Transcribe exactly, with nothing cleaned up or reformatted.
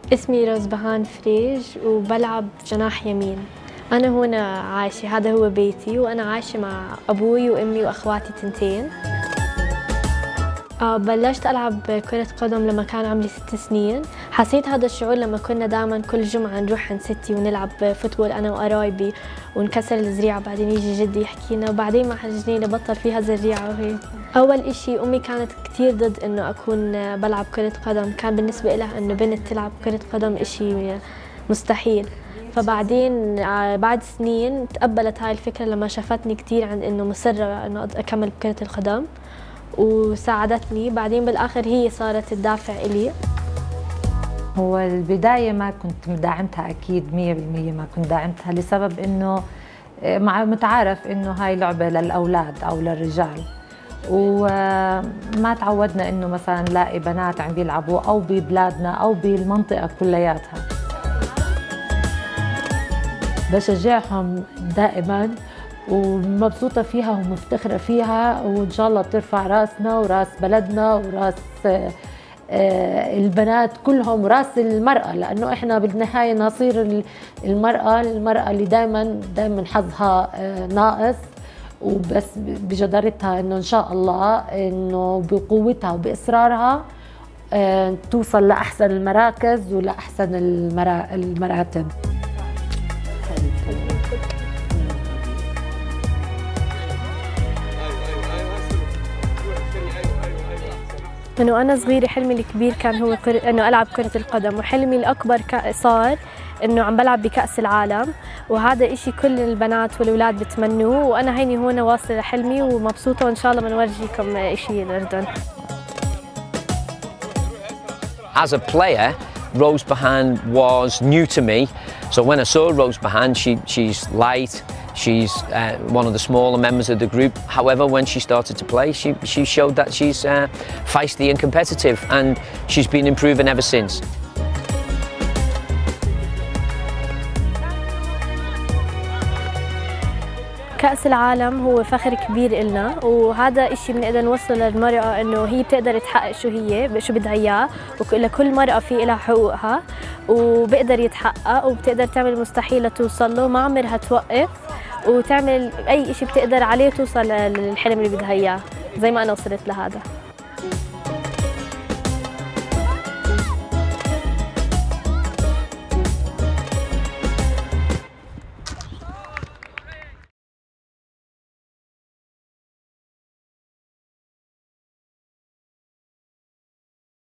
اسمي روزبهان فريج وبلعب جناح يمين. أنا هنا عايشة، هذا هو بيتي، وأنا عايشة مع أبوي وأمي وأخواتي تنتين. بلشت ألعب كرة قدم لما كان عمري ست سنين. حسيت هذا الشعور لما كنا دائما كل جمعة نروح عند ستي ونلعب فوتبول أنا وقرايبي ونكسر الزريعة، بعدين يجي جدي يحكي لنا وبعدين مع الجنينة بطل فيها الزريعة وهيك. أول إشي أمي كانت كتير ضد إنه أكون بلعب كرة قدم، كان بالنسبة لها إنه بنت تلعب كرة قدم إشي مستحيل. فبعدين بعد سنين تقبلت هاي الفكرة لما شافتني كتير عن إنه مصرة إنه أكمل بكرة القدم وساعدتني. بعدين بالآخر هي صارت الدافع إلي. هو البداية ما كنت مدعمتها أكيد مية بالمية، ما كنت داعمتها لسبب إنه مع متعارف إنه هاي لعبة للأولاد أو للرجال، وما تعودنا إنه مثلا نلاقي بنات عم بيلعبوا أو ببلادنا أو بالمنطقة كلياتها. بشجعهم دائما ومبسوطة فيها ومفتخرة فيها، وإن شاء الله بترفع راسنا وراس بلدنا وراس البنات كلهم وراس المرأة، لأنه إحنا بالنهاية نصير المرأة المرأة اللي دائما دائما حظها ناقص، وبس بجدارتها إنه إن شاء الله إنه بقوتها وبإصرارها توصل لأحسن المراكز ولأحسن المراتب. من وأنا صغيرة حلمي الكبير كان هو إنه ألعب كرة القدم، وحلمي الأكبر صار إنه عم بلعب بكأس العالم، وهذا إشي كل البنات والأولاد بتمنوه، وأنا هيني هون واصلة لحلمي ومبسوطة، وإن شاء الله بنورجيكم إشي الأردن. As a player, Rosebehan was new to me, so when I saw Rosebehan, she she's light. She's uh, one of the smaller members of the group. However, when she started to play, she, she showed that she's uh, feisty and competitive, and she's been improving ever since. كأس العالم هو فخر كبير إلنا، وهذا إشي بنقدر نوصل للمرأة إنه هي بتقدر تحقق شو هي شو بدها إياه، ولكل مرأة في إلها حقوقها وبقدر يتحقق، وبتقدر تعمل المستحيل لتوصل له، ما عمرها توقف، وتعمل أي إشي بتقدر عليه توصل للحلم اللي بدها إياه زي ما أنا وصلت لهذا.